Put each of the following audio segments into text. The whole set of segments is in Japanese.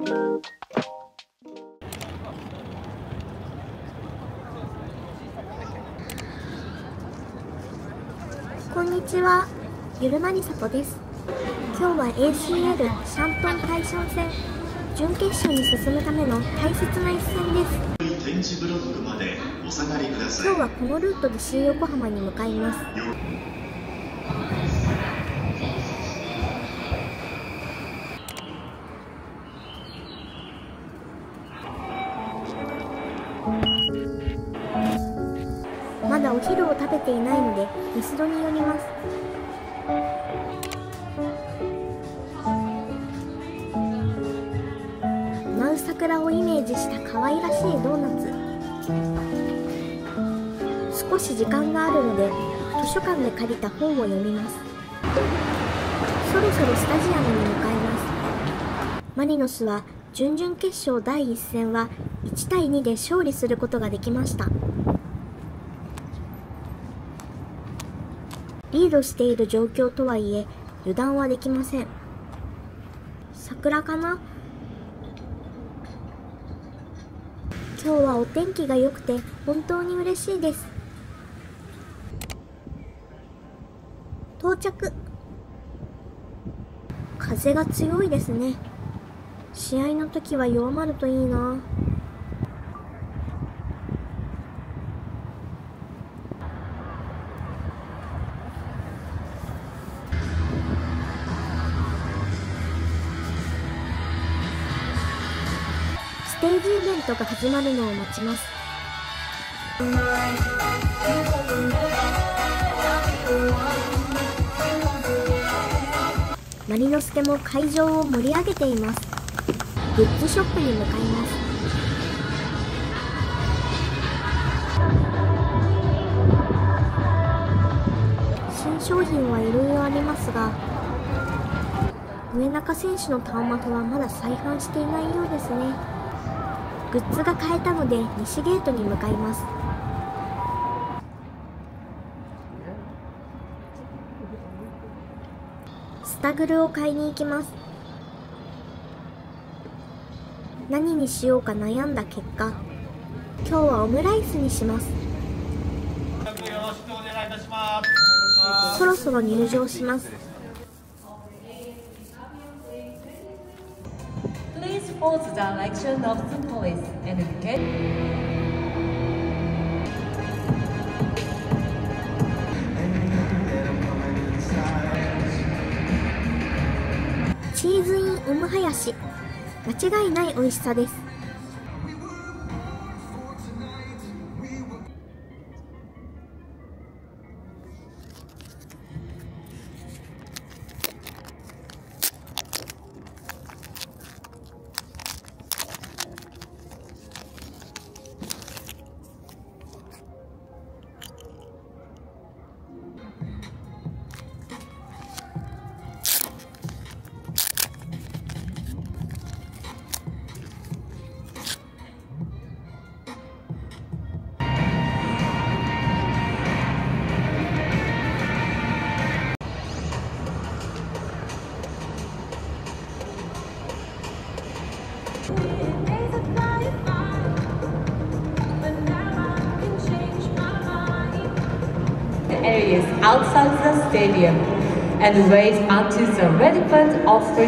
こんにちは、ゆるまりさとです。今日は ACL シャントン大賞戦準決勝に進むための大切な一戦です。 展示ブロックまでお下がりください。 今日はこのルートで新横浜に向かいます。まだお昼を食べていないのでミスドに寄ります。舞う桜をイメージした可愛らしいドーナツ。少し時間があるので図書館で借りた本を読みます。そろそろスタジアムに向かいます。マリノスは準々決勝第1戦は1対2で勝利することができました。リードしている状況とはいえ油断はできません。桜かな？今日はお天気が良くて本当に嬉しいです。到着。風が強いですね。試合の時は弱まるといいな。ステージイベントが始まるのを待ちます。マリノスでも会場を盛り上げています。グッズショップに向かいます。新商品はいろいろありますが、上中選手のターンマフはまだ再販していないようですね。グッズが買えたので西ゲートに向かいます。スタグルを買いに行きます。何にしようか悩んだ結果、今日はオムライスにします。そろそろ入場します。 Please follow the direction of the police and get. チーズインオムハヤシ、間違いない美味しさです。 Areas outside the stadium and wait until the relevant offer.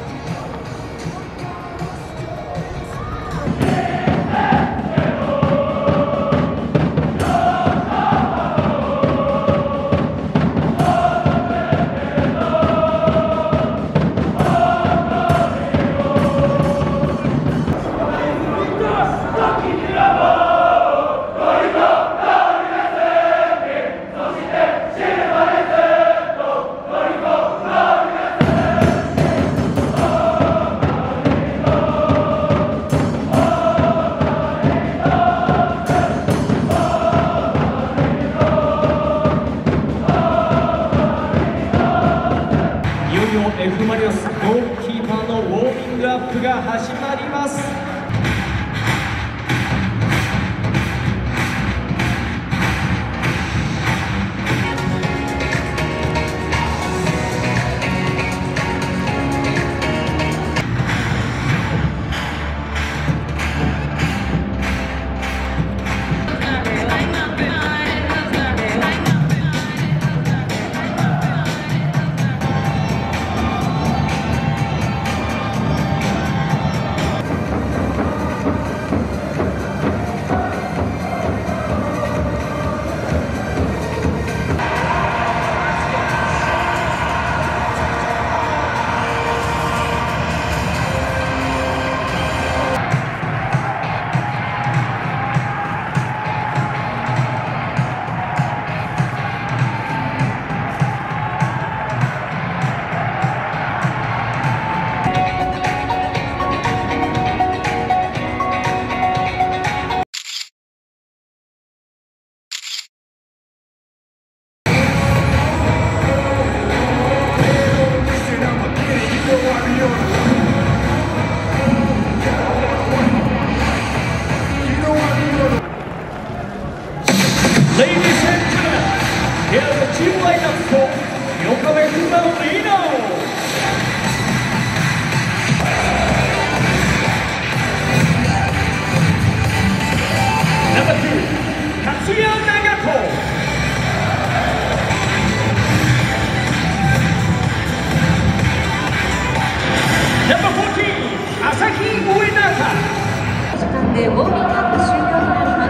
F マリノスゴールキーパーのウォーミングアップが始まります。 時間でウォーミングアップ終了となります。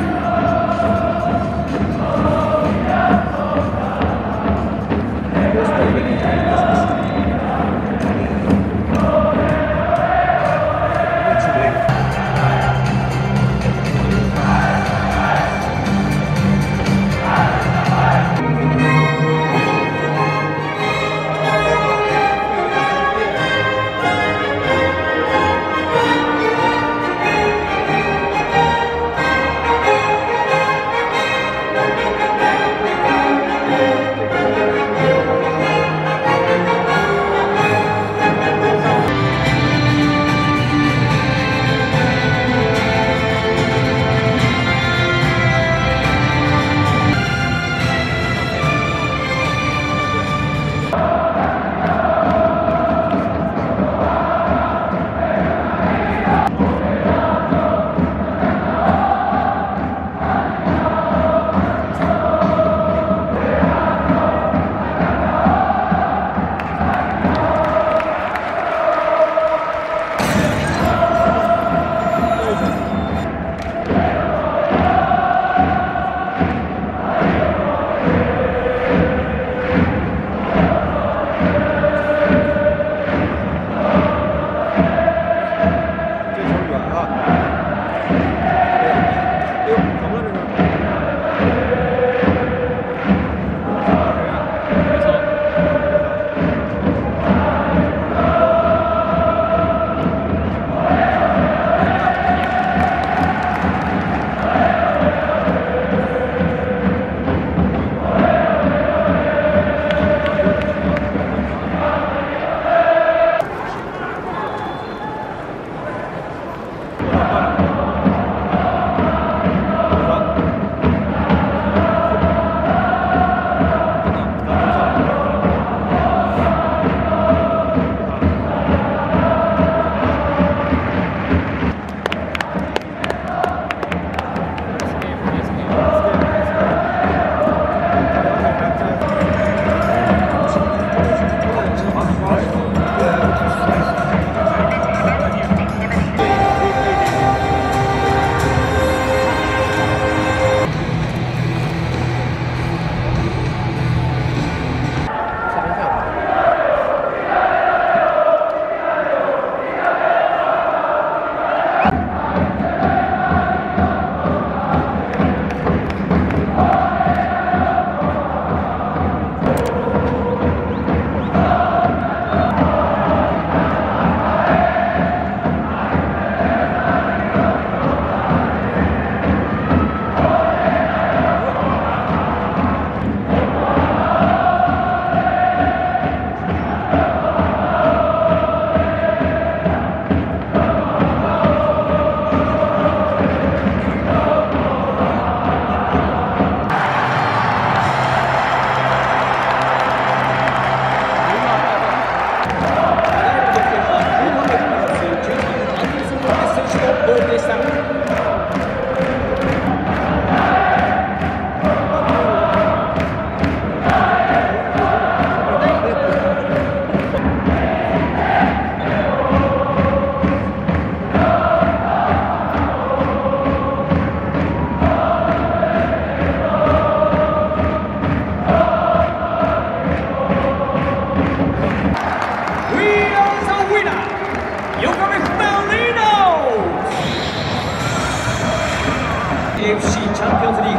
AFC チャンピオンズリーグ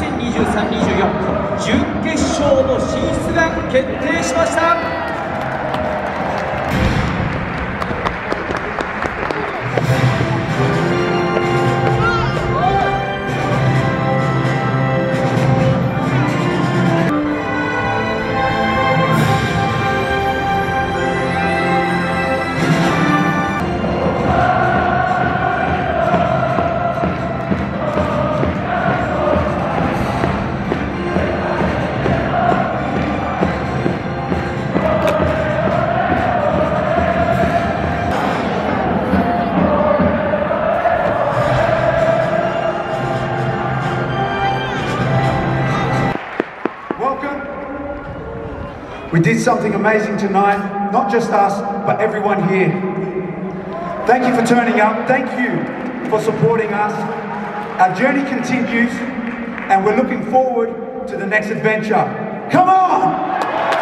2023-24準決勝の進出が決定しました。 We did something amazing tonight, not just us, but everyone here. Thank you for turning up. Thank you for supporting us. Our journey continues, and we're looking forward to the next adventure. Come on!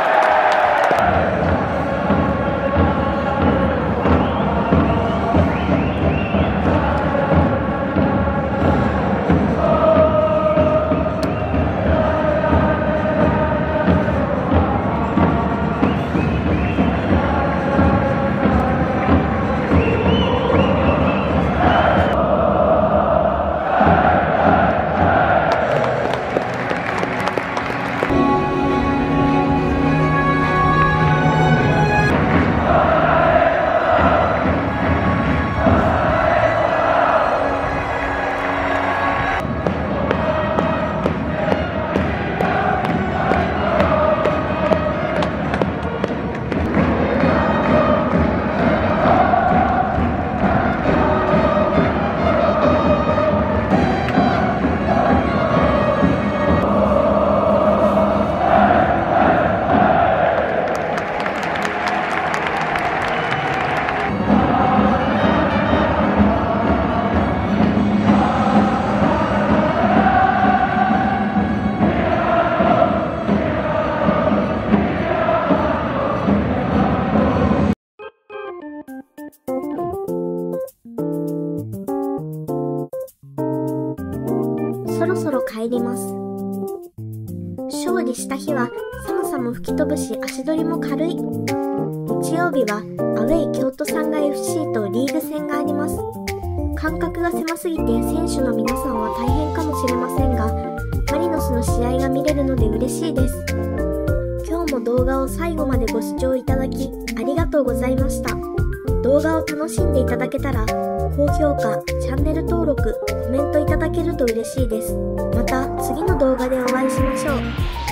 そろそろ帰ります。勝利した日は寒さも吹き飛ぶし足取りも軽い。日曜日はアウェイ京都サンガ FC とリーグ戦があります。間隔が狭すぎて選手の皆さんは大変かもしれませんが、マリノスの試合が見れるので嬉しいです。今日も動画を最後までご視聴いただきありがとうございました。動画を楽しんでいただけたら高評価、チャンネル登録、コメントいただけると嬉しいです。また次の動画でお会いしましょう。